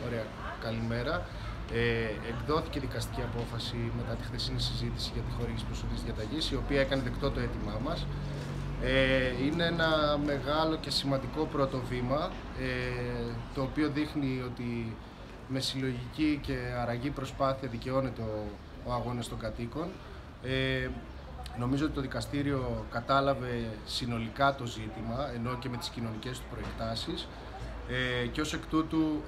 Ωραία, καλημέρα. Εκδόθηκε δικαστική απόφαση μετά τη χθεσινή συζήτηση για τη χορήγηση προσωρινής διαταγής, η οποία έκανε δεκτό το αίτημά μας. Είναι ένα μεγάλο και σημαντικό πρώτο βήμα, το οποίο δείχνει ότι με συλλογική και αραγή προσπάθεια δικαιώνεται ο αγώνας των κατοίκων. Νομίζω ότι το δικαστήριο κατάλαβε συνολικά το ζήτημα, ενώ και με τις κοινωνικές του προεκτάσεις, και ως εκ τούτου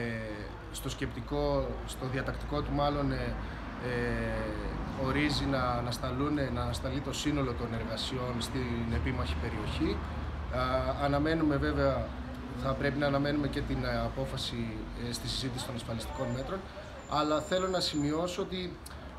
στο διατακτικό του μάλλον ορίζει να ανασταλεί το σύνολο των εργασιών στην επίμαχη περιοχή. Αναμένουμε βέβαια, θα πρέπει να αναμένουμε και την απόφαση στη συζήτηση των ασφαλιστικών μέτρων, αλλά θέλω να σημειώσω ότι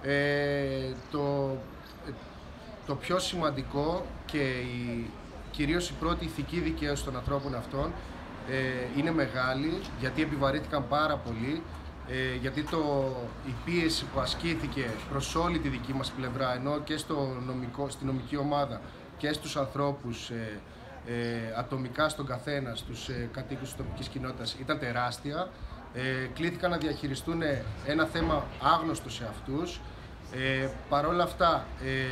το πιο σημαντικό και κυρίως η πρώτη ηθική δικαίωση των ανθρώπων αυτών είναι μεγάλη, γιατί επιβαρύθηκαν πάρα πολύ, γιατί η πίεση που ασκήθηκε προς όλη τη δική μας πλευρά, ενώ και στη νομική ομάδα και στους ανθρώπους ατομικά στον καθένα, στους κατοίκους της τοπικής κοινότητας, ήταν τεράστια. Κλήθηκαν να διαχειριστούν ένα θέμα άγνωστο σε αυτούς. Παρ' όλα αυτά,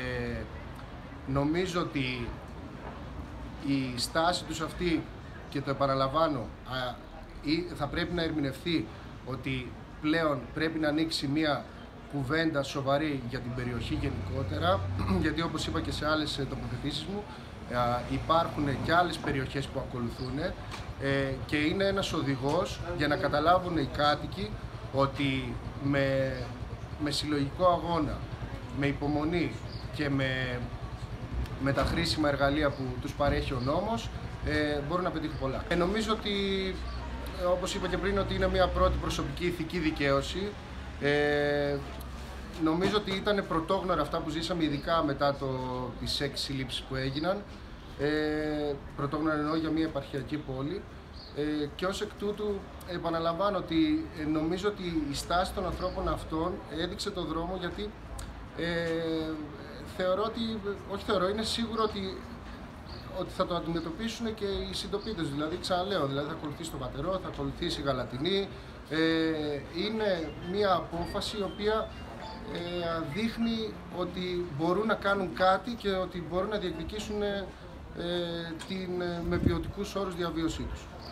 νομίζω ότι η στάση τους αυτή, και το επαναλαμβάνω, θα πρέπει να ερμηνευθεί ότι πλέον πρέπει να ανοίξει μια κουβέντα σοβαρή για την περιοχή γενικότερα, γιατί όπως είπα και σε άλλες τοποθετήσεις μου, υπάρχουν και άλλες περιοχές που ακολουθούν, και είναι ένας οδηγός για να καταλάβουν οι κάτοικοι ότι με συλλογικό αγώνα, με υπομονή και με τα χρήσιμα εργαλεία που τους παρέχει ο νόμος, μπορούν να πετύχουν πολλά. Νομίζω ότι, όπως είπα και πριν, ότι είναι μια πρώτη προσωπική ηθική δικαίωση. Νομίζω ότι ήταν πρωτόγνωρα αυτά που ζήσαμε, ειδικά μετά τις 6 συλλήψεις που έγιναν. Πρωτόγνωρα εννοώ για μια επαρχιακή πόλη. Και ως εκ τούτου επαναλαμβάνω ότι νομίζω ότι η στάση των ανθρώπων αυτών έδειξε το δρόμο, γιατί είναι σίγουρο ότι θα το αντιμετωπίσουν και οι συντοπίτες. Δηλαδή, ξαναλέω, θα ακολουθήσει το Πατερό, θα ακολουθήσει η Γαλατινή. Είναι μια απόφαση η οποία δείχνει ότι μπορούν να κάνουν κάτι και ότι μπορούν να διεκδικήσουν με ποιοτικούς όρους διαβίωσή τους.